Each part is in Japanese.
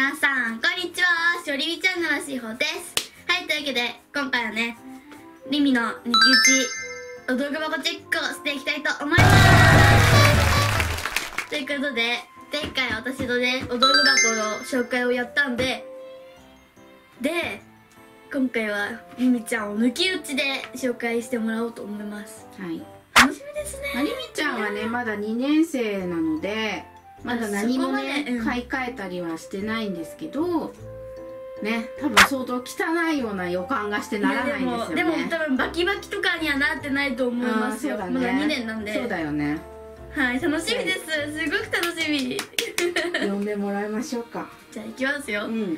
皆さんこんにちは、しおりみチャンネルのしほです。はい、というわけで今回はね、リミの抜き打ちお道具箱チェックをしていきたいと思います。ということで前回私のねお道具箱の紹介をやったんで今回はリミちゃんを抜き打ちで紹介してもらおうと思います。 はい、 楽しみですね。 リミちゃんはねまだ2年生なのでまだ何もね、買い替えたりはしてないんですけどね、多分相当汚いような予感がしてならないんですよね。 でも多分バキバキとかにはなってないと思いますよ。まだ2年なんで。 そうだよね。はい、 楽しみです。すごく楽しみ。 呼んでもらいましょうか。 じゃあ行きますよ。リミー、お道具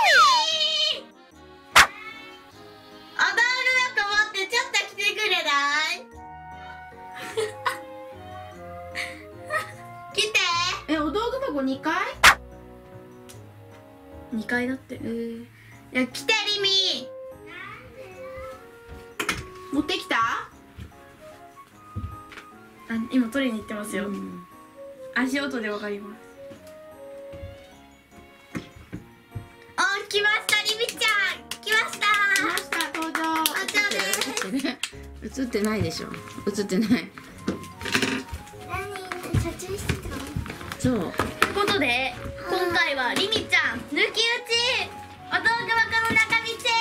箱持ってちょっと来てくれない来て。 お道具箱2階 ？2階だって。いや、来てリミー。 持ってきた？ 今取りに行ってますよ。足音でわかります。来ましたリミちゃん。来ました。 来ました、登場。 登場です。 映ってないでしょ。映ってない。 撮影してた。そう。ということで今回はリミちゃん抜き打ちお道具箱の中身チェ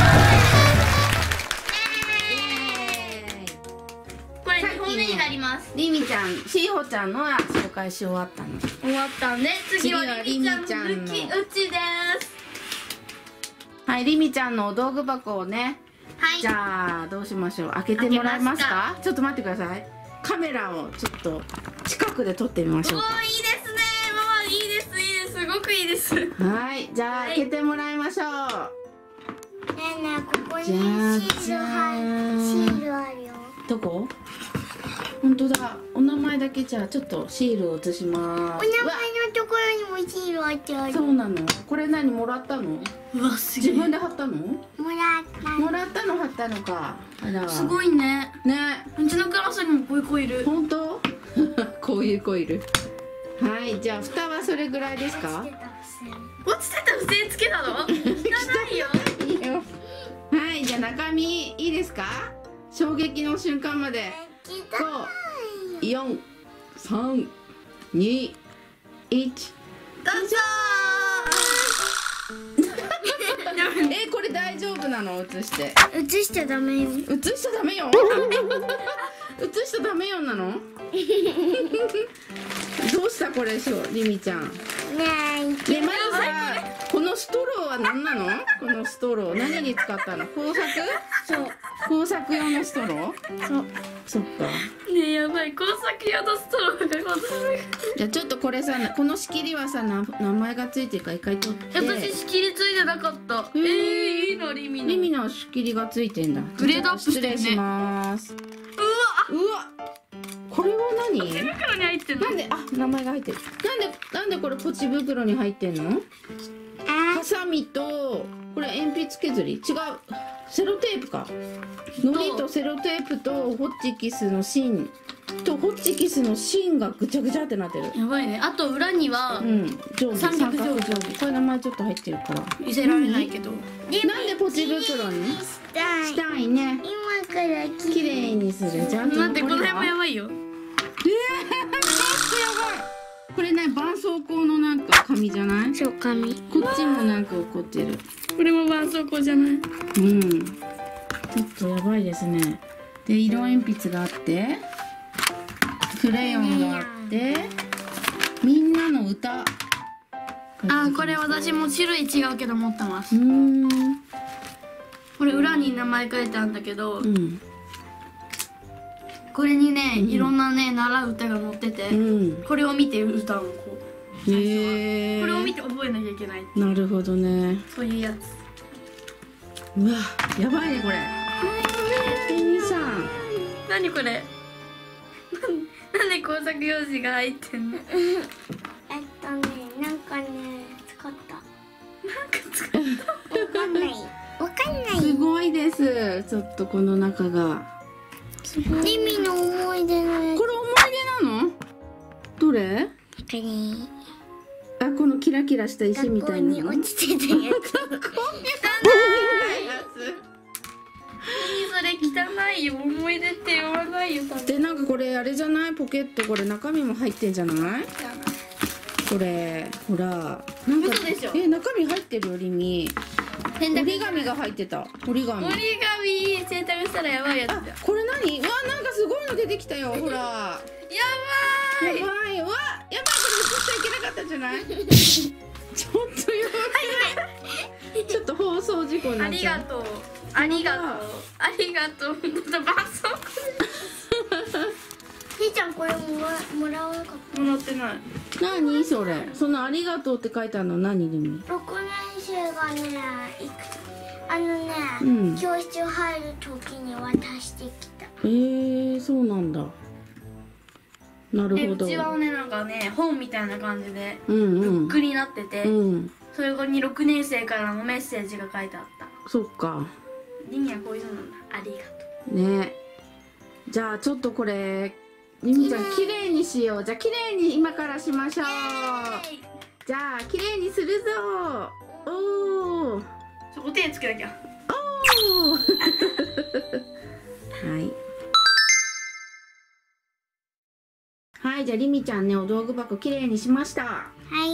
ック。これ2本目になります。 リミちゃん、しほちゃんのは紹介し終わったの。 終わったんで次はリミちゃんの抜き打ちです。 はい、リミちゃんのお道具箱をね、はい、じゃあどうしましょう。開けてもらえますか？ちょっと待ってください。カメラをちょっと近くで撮ってみましょうか。 おー、いいですね。ママいいです、いいです、すごくいいです。 はい、じゃあ開けてもらいましょう。 ねえねえ、ここにシールあるよ。 どこ？本当だ。お名前だけじゃあちょっとシールを写します。 お名前のところにもシールあってある。 そうなの。これ何もらったの？ うわ、すげえ。 自分で貼ったの？ もらったの貼ったのか。 すごいね。 ね。 うちのクラスにもこういう子いる。 本当？こういう子いる。はい、じゃあ蓋はそれぐらいですか？ 落ちてた付箋つけたの？汚いよ。 いいよ。はい、じゃあ中身いいですか？衝撃の瞬間まで。5、4、3、2、1。 どうぞこれ大丈夫なの？映して。 映しちゃダメよ。 映しちゃダメよ。映しちゃダメよなの？どうしたこれリミちゃん。 ねえ、 まずさ、このストローは何なの？このストロー何に使ったの？工作？ そう。 工作用のストロー？ そう。 そっか。 ねえ、やばい、工作用のストローがじゃあちょっとこれさ、この仕切りはさ、名前がついてるから一回取って。 私仕切りついてなかった。いいのリミの。 リミの仕切りがついてんだ。 グレードアップしてるね。 失礼します。うわ。これは何？ ポチ袋に入ってんの？ なんで名前が入ってる。なんでこれポチ袋に入ってんの？ハサミとこれ鉛筆削り？違う。セロテープか。のりとセロテープとホッチキスの芯とホッチキスの芯がぐちゃぐちゃってなってる。 やばいね。あと裏には三角定規。これ名前ちょっと入ってるから見せられないけど。 なんでポチ袋にしたいね。 今から綺麗にする。じゃあ待って、この辺もやばいよ。 やばい。これね、絆創膏のなんか紙じゃない？ そう、紙。 こっちもなんか起こってる。 これも絆創膏じゃない？ ちょっとやばいですね。で、色鉛筆があってクレヨンがあってみんなの歌。 これ私も種類違うけど持ってます。これ裏に名前書いてあるんだけど、これにね、いろんなね習う歌が載ってて、これを見て歌うの。これを見て覚えなきゃいけない。 なるほどね。 そういうやつ。 うわ、やばいねこれ。さん、 何これ？なんで工作用紙が入ってんの？ なんかね、使った。 なんか使った。 わかんない。 すごいです。ちょっとこの中が。 リミの思い出のやつ。 これ思い出なの？どれ？ これ。 この黄キラキラした石みたいなの。 学校に落ちてたやつ。 それ汚いよ。思い出って言わないよ。多分でなんかこれあれじゃない？ポケットこれ中身も入ってんじゃない？これほらなんか嘘でしょ。 中身入ってるよリミ。折り紙が入ってた。折り紙。 折り紙洗濯したらやばいやつだ。 あこれ何？うわなんかすごいの出てきたよ。ほら。 やばい。 やばい。うわやばいこれ映しちゃいけなかったんじゃない？ちょっとやばい。ちょっと放送事故になあっちゃう。 りがとう。ありがとう。ありがとう。ちょっと絆創ひーちゃんこれもらわなかっ膏もらってない。 何それ？そのありがとうって書いてあるの何リミ？ た。6年生がね、 うん、 教室入る時に渡してきた。 そうなんだ。なるほど。 うちはねなんかね本みたいな感じでうんうん。 ブックになってて、 うん。 それに6年生からのメッセージが書いてあった。 そっか。 リミはこういうのなんだ。ありがとね。じゃあちょっとこれリミちゃん綺麗にしよう。じゃあ綺麗に今からしましょう。じゃあ綺麗にするぞ。おお。 そこ手つけなきゃ。 おお。はい。はい、じゃあリミちゃんねお道具箱綺麗にしました。 はい。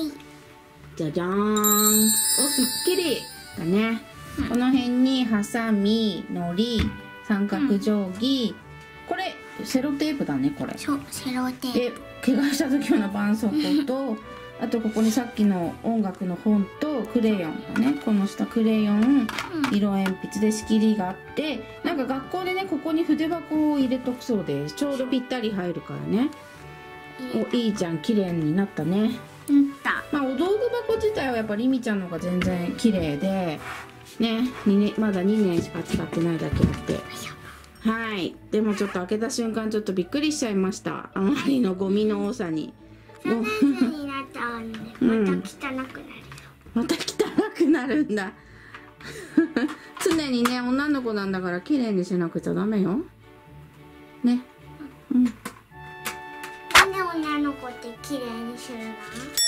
じゃじゃーん。おすっきりだね。この辺にハサミ、のり、三角定規、これセロテープだねこれ。 セロテーで怪我した時用の絆創膏とあとここにさっきの音楽の本とクレヨンだね。この下クレヨン、色鉛筆で仕切りがあってなんか学校でねここに筆箱を入れとくそうです。ちょうどぴったり入るからね。おいいじゃん綺麗になったね。まあお道具箱自体はやっぱりリミちゃんの方が全然綺麗でね、まだ2年しか使ってないだけあってはいでもちょっと開けた瞬間ちょっとびっくりしちゃいました。あまりのゴミの多さに。 3年生になったらね、また汚くなるよ。 また汚くなるんだ常にね女の子なんだから綺麗にしなくちゃダメよね。うん。 なんで女の子って綺麗にするの？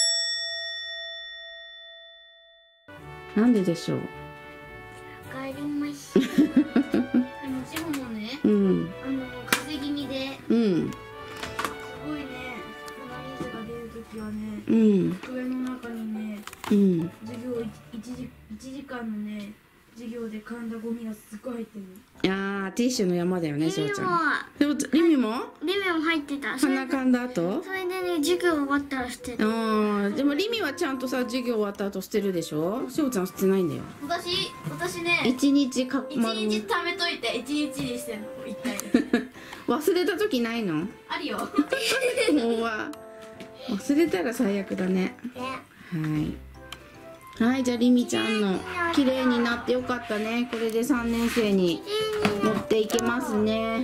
なんででしょう。 わかりました。 でもジモもね、 うん。 風邪気味で、 うん。 すごいね、鼻水が出るときはね、 うん。 机の中にね、 うん。 授業1時間のね、授業で噛んだゴミがすっごい入ってるの。 いやーティッシュの山だよねリミしおちゃん。 もでもリミも入ってた。それで鼻かんだ後？ それでね、授業終わったら捨てた。 でもリミはちゃんとさ授業終わった後捨てるでしょ。しおちゃん捨てないんだよ。 私ね、 一日 1日貯めといて1日にしてんの1回で忘れた時ないの？ あるよもう忘れたら最悪だね。はいじゃあリミちゃんの綺麗になってよかったね。これで3年生に持っていけますね。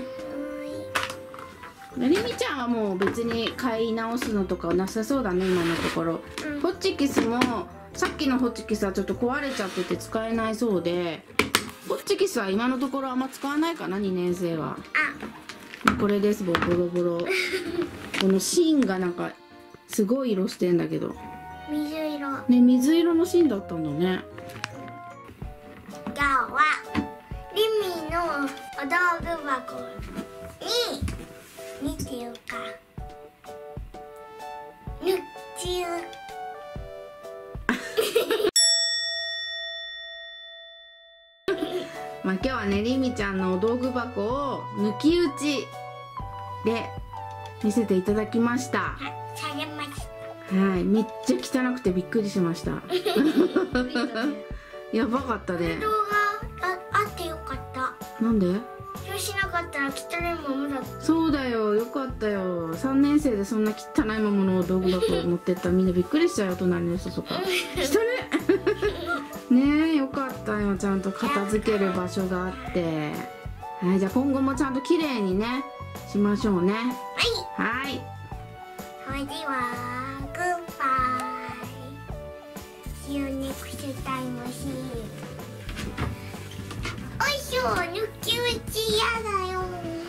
リミちゃんはもう別に買い直すのとかなさそうだね今のところ。ホッチキスもさっきのホッチキスはちょっと壊れちゃってて使えないそうでホッチキスは今のところあんま使わないかな2年生は。これですボロボロこの芯がなんかすごい色してんだけど水色ね。水色の芯だったんだね。 今日はリミのお道具箱に見てよかぬっちゅまあ今日はねリミちゃんのお道具箱を抜き打ちで見せていただきました。 されました。 はいめっちゃ汚くてびっくりしましたやばかったね。 動画あってよかった。 なんで？ そうしなかったら汚いままだった。 そうだよよかったよ。3年生でそんな汚いままのお道具箱持ってったらみんなびっくりしちゃうよ隣の人とか汚ねねえよかったよちゃんと片付ける場所があって。はいじゃあ今後もちゃんと綺麗にねしましょうね。はい。 それではグッバイ See you next time. おいしょ抜き打ちやだよ。